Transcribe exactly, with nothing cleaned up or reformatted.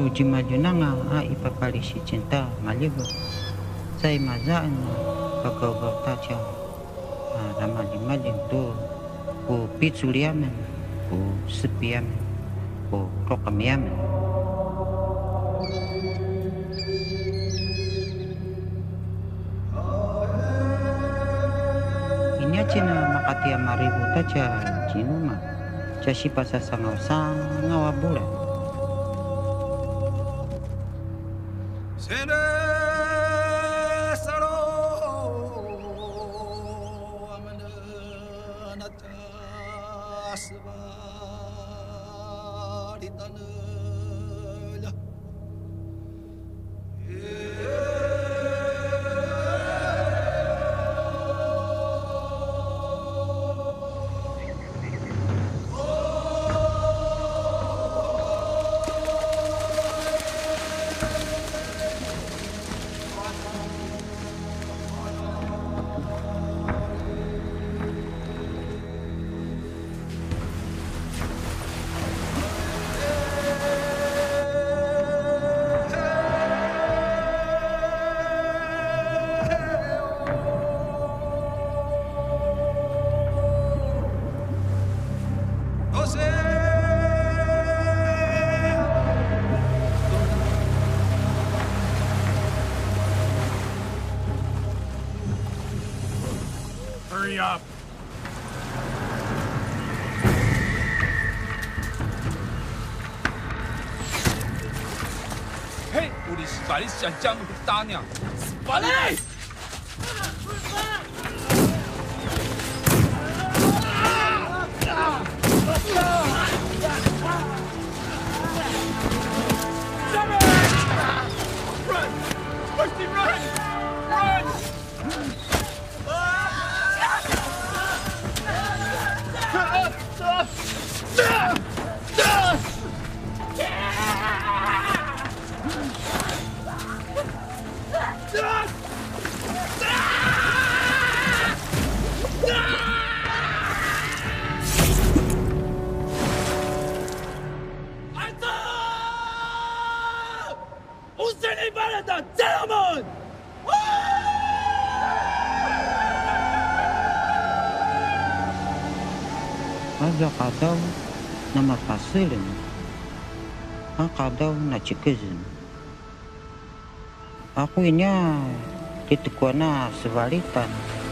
uji majunanga a ipapalisi cinta malibu sai mazaan kagau-gau tacha ramali-maling tu ku pitsuliamen ku sepiamen ku rokamiamen. Ini aja na makatia maribu tacha cinuma casi pasa sangaw sangaw bulan. Hurry up! Hey, 우리 시발이 짠짱 따냐? 빨리! Run! Rusty, run! Run! 우승이 바란다, gentlemen! Ada kadau na mapasilin, ang kadau na chikizin. Ako inya titukuan na sebalitan.